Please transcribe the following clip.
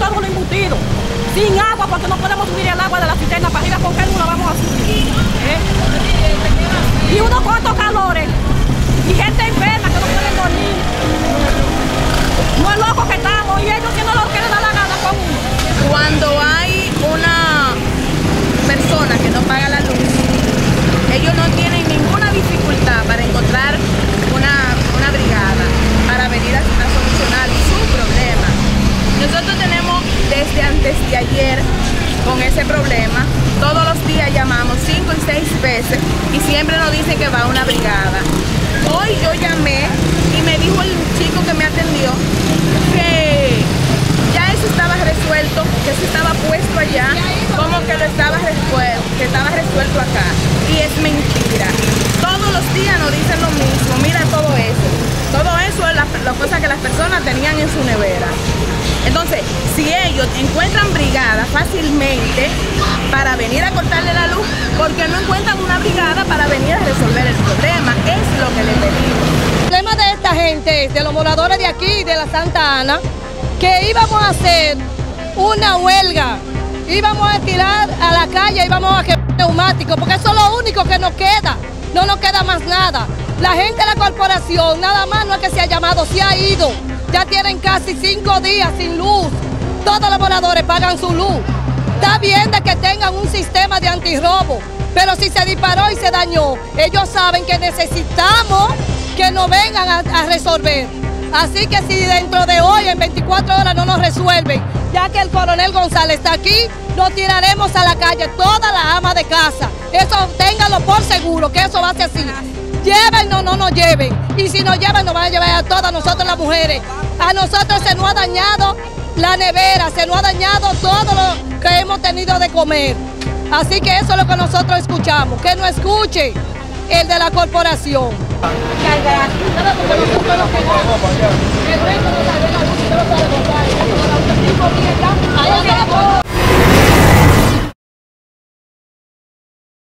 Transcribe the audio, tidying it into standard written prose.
todos los embutidos, sin agua, porque no podemos subir el agua de la cisterna para arriba, porque no la vamos a subir. Y unos cuantos calores, y gente enferma que no pueden dormir. No es loco que estamos, y ellos que no lo quieren dar la gana con uno. Cuando hay una persona que no paga la luz, ellos no tienen ninguna dificultad para encontrar una brigada para venir a solucionar su problema. Nosotros tenemos desde antes de ayer con ese problema, todos los días llamamos 5 y 6 veces y siempre nos dicen que va una brigada. Hoy yo llamé y me dijo el chico que me atendió que ya eso estaba resuelto, que eso estaba puesto allá, como que lo estaba resuelto acá. Y es mentira. Todos los días nos dicen lo mismo. Mira todo eso. Todo eso es la cosa que las personas tenían en su nevera. Entonces, si ellos encuentran brigada fácilmente para venir a cortarle la luz, ¿por qué no encuentran una brigada para venir a resolver el problema? Es lo que le pedimos. El problema de esta gente, de los moradores de aquí, de la Santa Ana, que íbamos a hacer una huelga, íbamos a tirar a la calle, íbamos a quemar neumáticos, porque eso es lo único que nos queda, no nos queda más nada. La gente de la corporación, nada más no es que se ha llamado, se ha ido, ya tienen casi 5 días sin luz, todos los moradores pagan su luz. Está bien de que tengan un sistema de antirrobo, pero si se disparó y se dañó, ellos saben que necesitamos que nos vengan a resolver. Así que si dentro de hoy, en 24 horas, no nos resuelven, ya que el coronel González está aquí, nos tiraremos a la calle, todas las amas de casa. Eso ténganlo por seguro, que eso va a ser así. Llévennos, no nos lleven. Y si nos llevan, nos van a llevar a todas nosotros las mujeres. A nosotros se nos ha dañado la nevera, se nos ha dañado todo lo que hemos tenido de comer. Así que eso es lo que nosotros escuchamos, que no escuche el de la corporación.